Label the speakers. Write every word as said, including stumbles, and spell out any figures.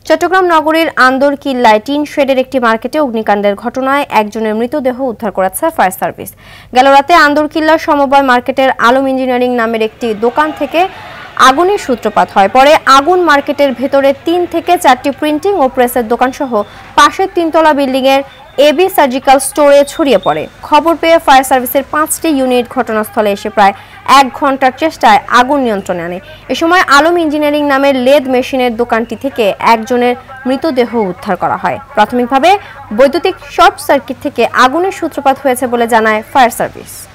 Speaker 1: চট্টগ্রাম নগরীর আন্দরকিল্লায় টিন শেডের একটি মার্কেটে অগ্নিকাণ্ডের ঘটনায় একজনের মৃতদেহ উদ্ধার করেছে ফায়ার সার্ভিস। গেল রাতে আন্দরকিল্লার সমবায় মার্কেটের আলম ইঞ্জিনিয়ারিং নামের একটি দোকান থেকে আগুনের সূত্রপাত হয়। পরে আগুন মার্কেটের ভেতরে তিন থেকে চারটি প্রিন্টিং ও প্রেসের দোকান সহ পাশের তিনতলা বিল্ডিং এর এবি সার্জিক্যাল স্টোরে ছড়িয়ে পড়ে। খবর পেয়ে ফায়ার সার্ভিসের পাঁচটি ইউনিট ঘটনাস্থলে এসে প্রায় এক ঘন্টার চেষ্টায় আগুন নিয়ন্ত্রণে আনে। এ সময় আলম ইঞ্জিনিয়ারিং নামের লেদ মেশিনের দোকানটি থেকে একজনের মৃতদেহ উদ্ধার করা হয়। প্রাথমিকভাবে বৈদ্যুতিক শর্ট সার্কিট থেকে আগুনের সূত্রপাত হয়েছে বলে জানায় ফায়ার সার্ভিস।